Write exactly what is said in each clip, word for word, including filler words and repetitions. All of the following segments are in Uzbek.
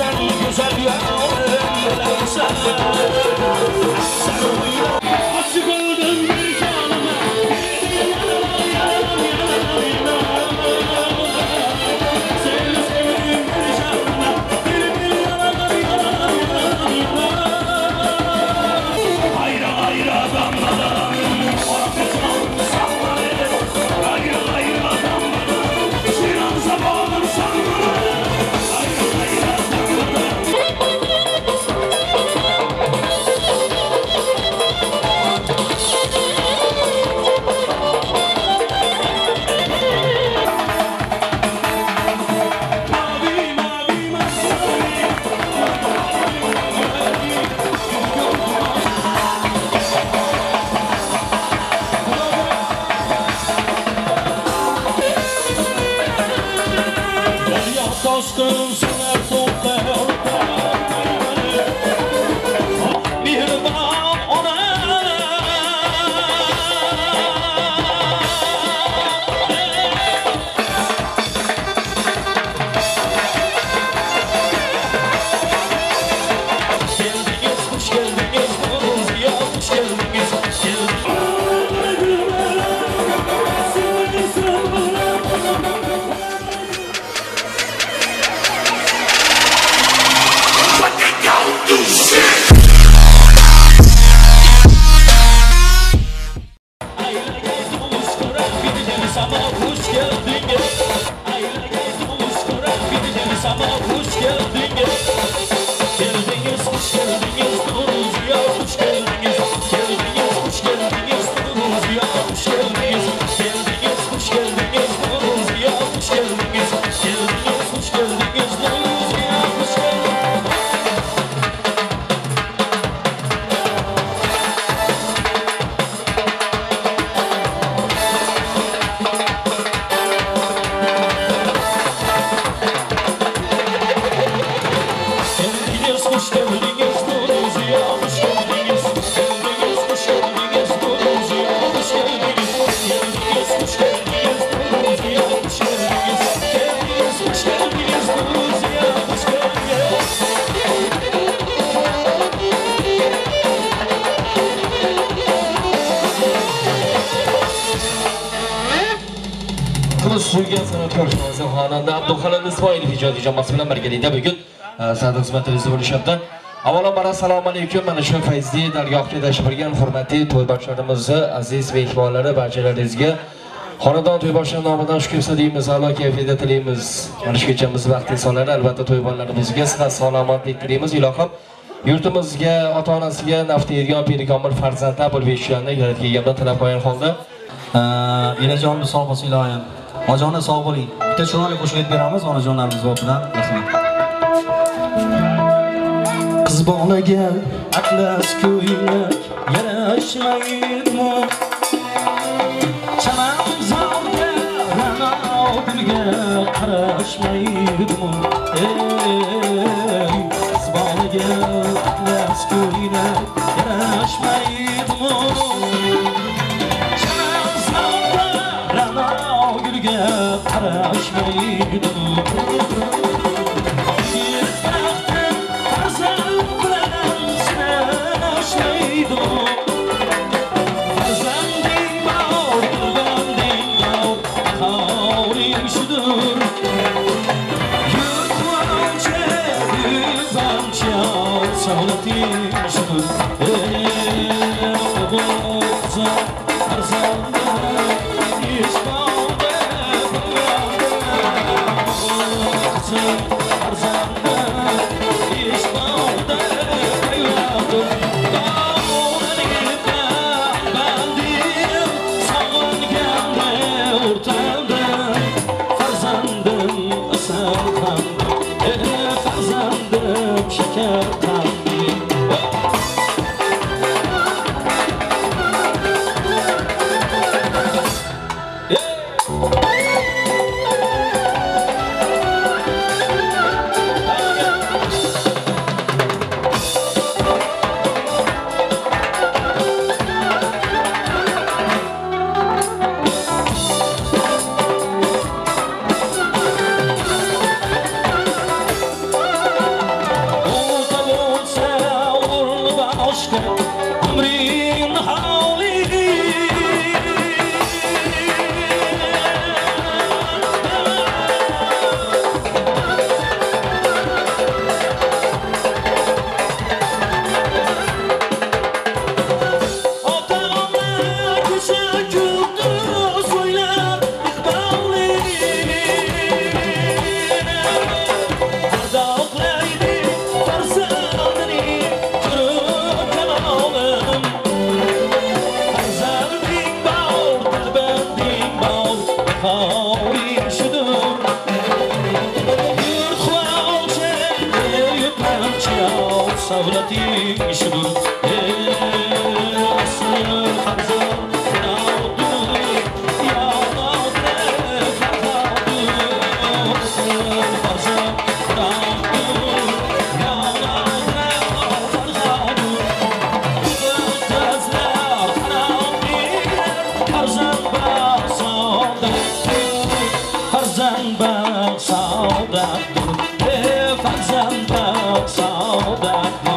sen güzel yarım sen sen uyla aşık oldum bir canıma yanıma yanıma yanıma seni sevdim bir canıma bir bir yanıma yanıma hayra hayra damladan ortasından sallanır hayra hayra damladan şiran sabahın sallanır hayra hayra damladan mavi mavi mavi derya taşkın sever toplar mihriban ona geldiniz hoş geldiniz Nuruz ya hoş geldiniz Ayla geldiniz kurak bildiniz ama hoş geldiniz Ayla geldiniz kurak bildiniz ama hoş geldiniz Geldiniz hoş geldiniz Nuruz ya hoş geldiniz Geldiniz hoş geldiniz Nuruz ya hoş geldiniz Geldiniz hoş geldiniz Nuruz ya hoş geldiniz Geldiniz hoş geldiniz Nuruz ya hoş geldiniz Geldiniz hoş geldiniz Nuruz ya hoş geldiniz Geldiniz hoş geldiniz Nuruz ya hoş geldiniz Geldiniz hoş geldiniz Nuruz ya hoş geldiniz Geldiniz hoş geldiniz Nuruz ya hoş geldiniz Kılıç sürgen sanatkor xonanda Abduxalil Ismoilov ijodiy jamoasi bilan birgalikda bugun san'at xizmatimizda bo'lishyapti. Avvalambor assalomu alaykum. Mana shu fayzli dargohga tashrif buyurgan hurmatli to'yboshlarimizni, aziz mehmonlari barchalaringizga xonadon to'yboshlar nomidan shu kimsa deymiz, a'lo kayfiyatda tilaymiz. Mana shu kechamiz vaqt insonlari albatta to'yboshalarimizga sihat salomatlik tilaymiz. Ilohim yurtimizga, ota-onasiga nafti yurgan piri-komil farzandlar bo'lib yetishganini yaratgandan tilab qo'ygan holda Enajonimiz sog' bo'lsin ilohim. Onajon sog' bo'ling. Bitta chiroyli qo'shiq aytib beramiz onajonlarimiz bilan. Rahmat. Qiz bolaga atlas ko'ylak yarashmaydimi? Chamam zalga ranog'ilga qarashmaydimi? Ey, qiz bolaga atlas ko'ylak yarashmaydimi? Qarashmaydi yirtaqdan farzand bilan sinashmaydi farzanding bor farzanding bor qavring shudur yurtmoncha yuzancha savlating shudur boshqa umring holi savlating shudur asl farzand naudur ya naudur asl farzand naudur ya naudur tazlar naudur farzand baqsonda farzand baqsonda farzand baqsonda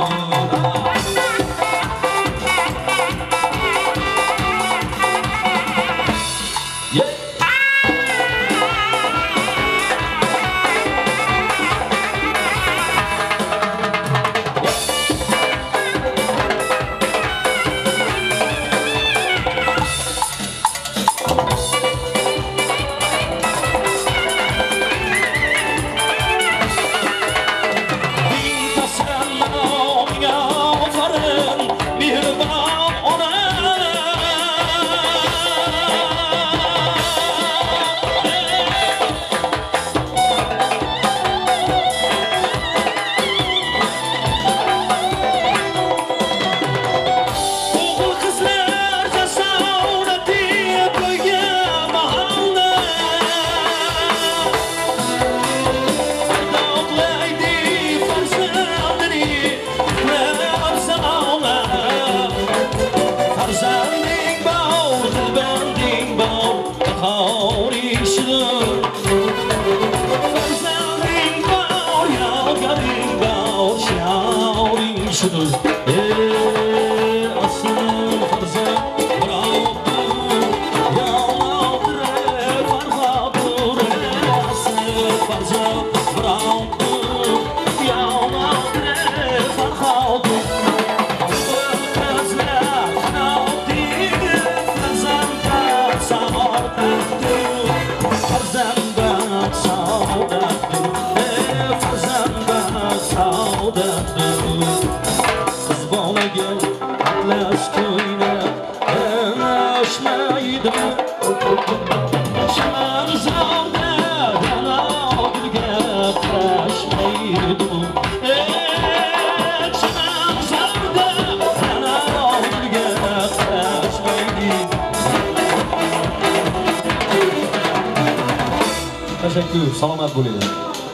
Teşekkür, salomat bo'linglar.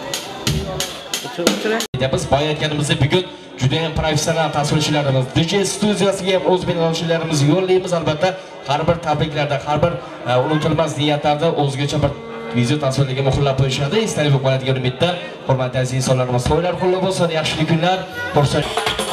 Biz boya aytganimizda bugun juda ham professional tasvirchilarimiz, D J studiyasiga ham o'z binochilarimizni yo'llaymiz. Albatta, har bir tabriklarda, har bir unutilmas niyatlarda o'zgacha bir video tasvirlarga muhrlab qo'yishadi. Istalib bo'ladigan umidda, hurmatli aziz insonlarimiz, to'ylar qullab bo'lsin, yaxshi kunlar, xursand.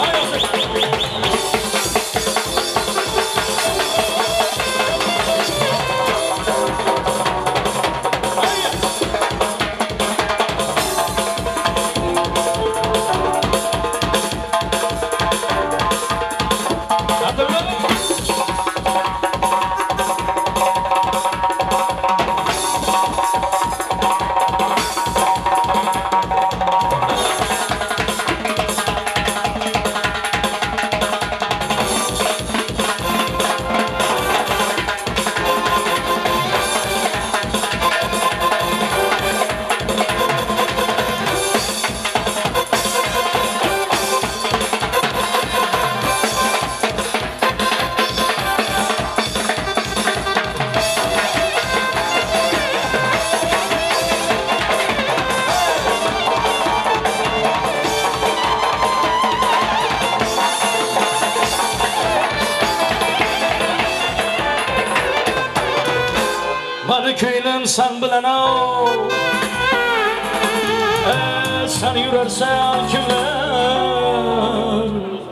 Köylen sen bilen o e, sen yürersen kimler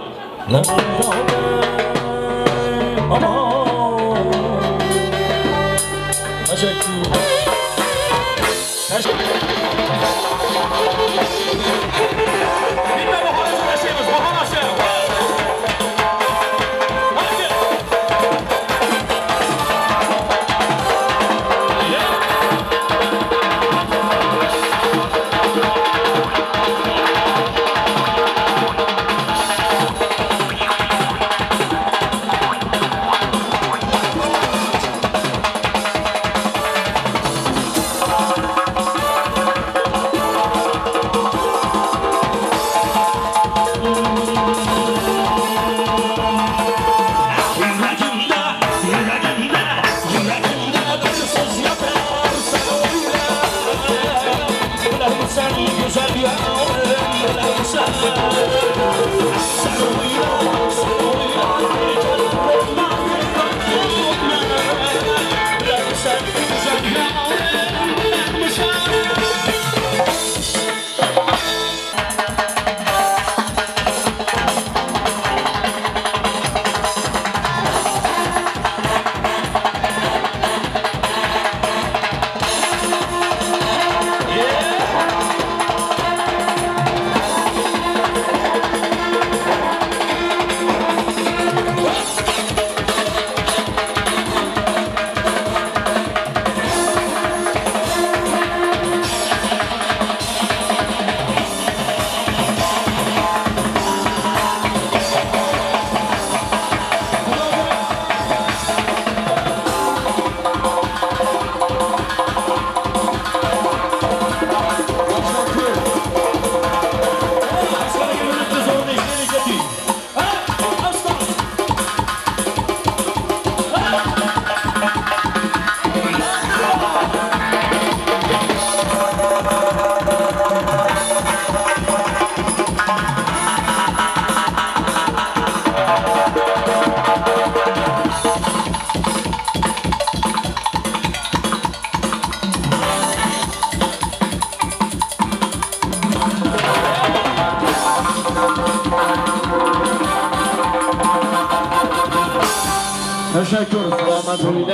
Teşekkür, selamet olun.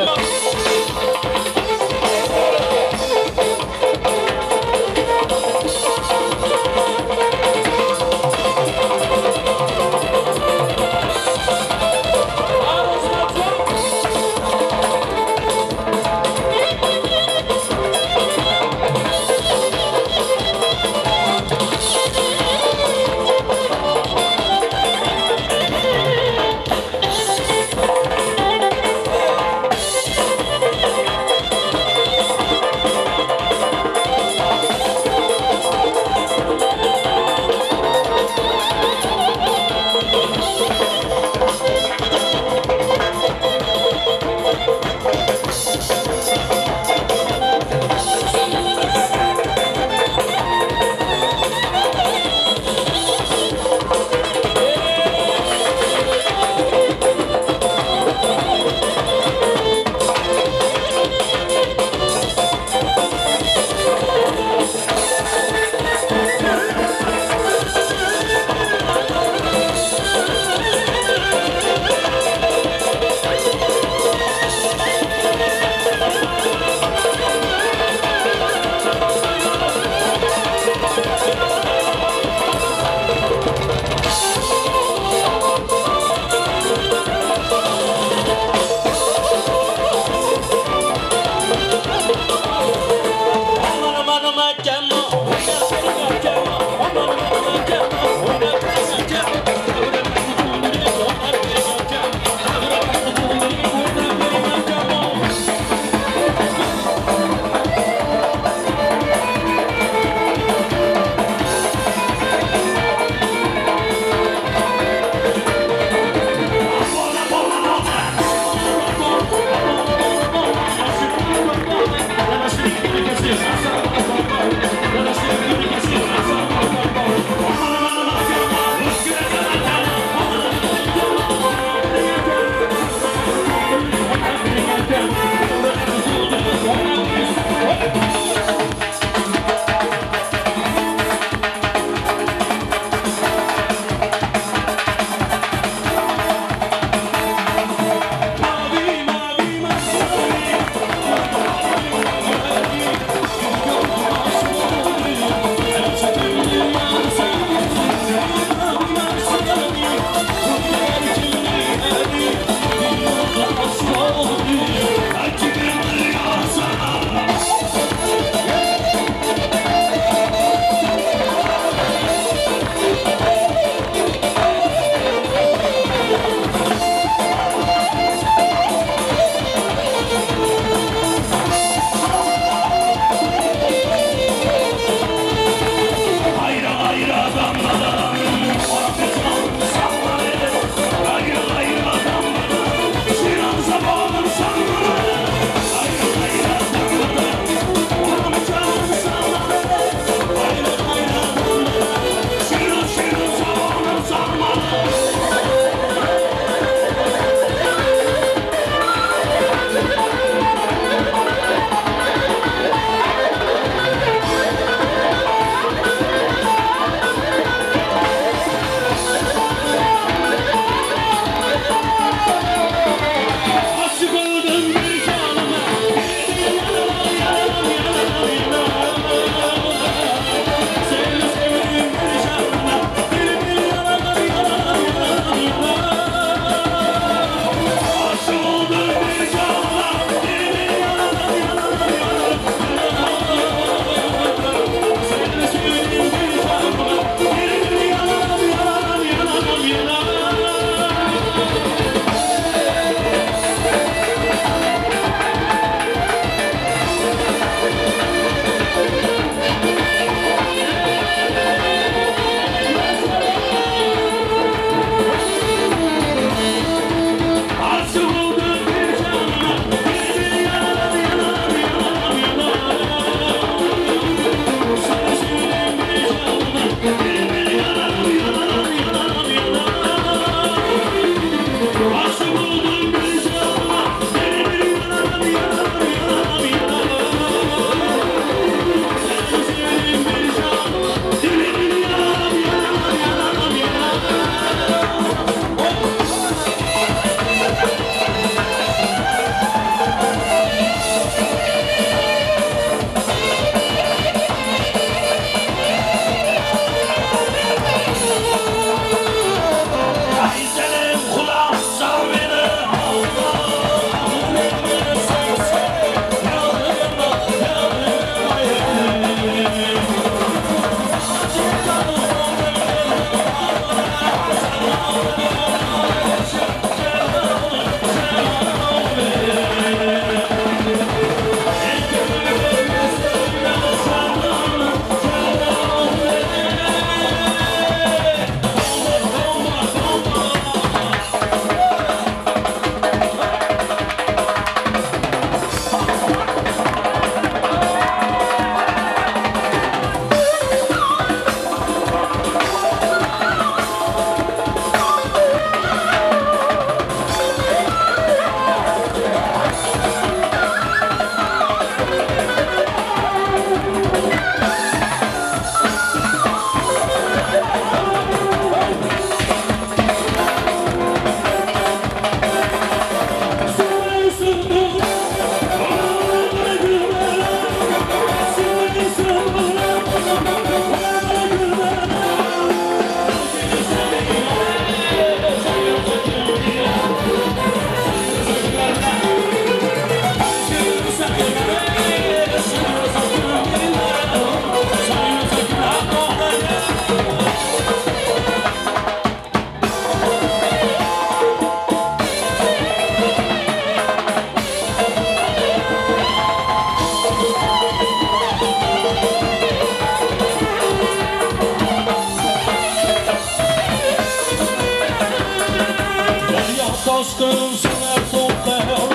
aşkım sana toprağı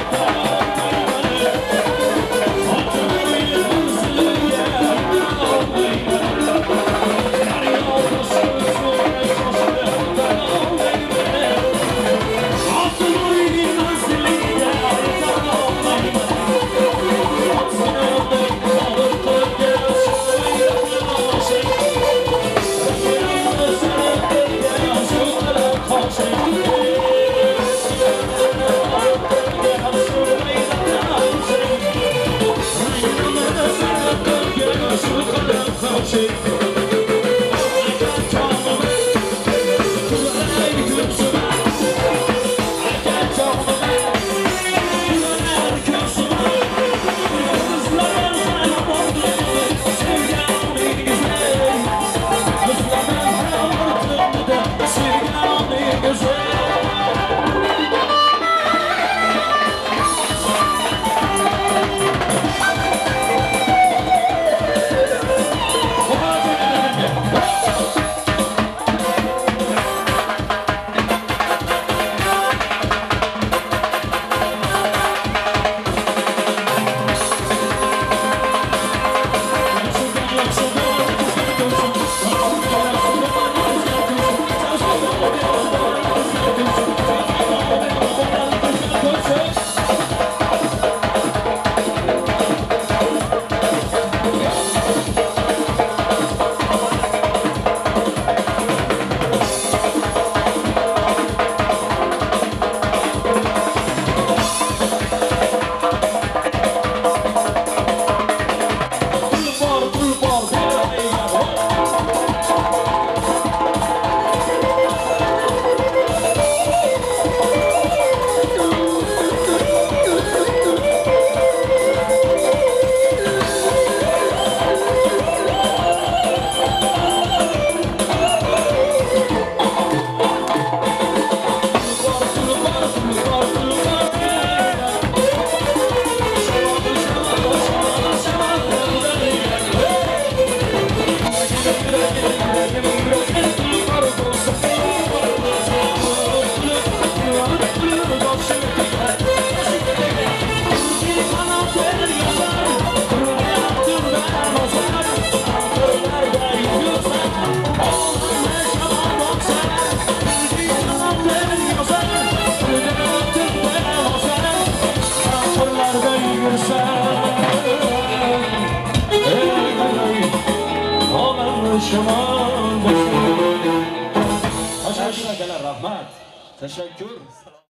Teşekkür.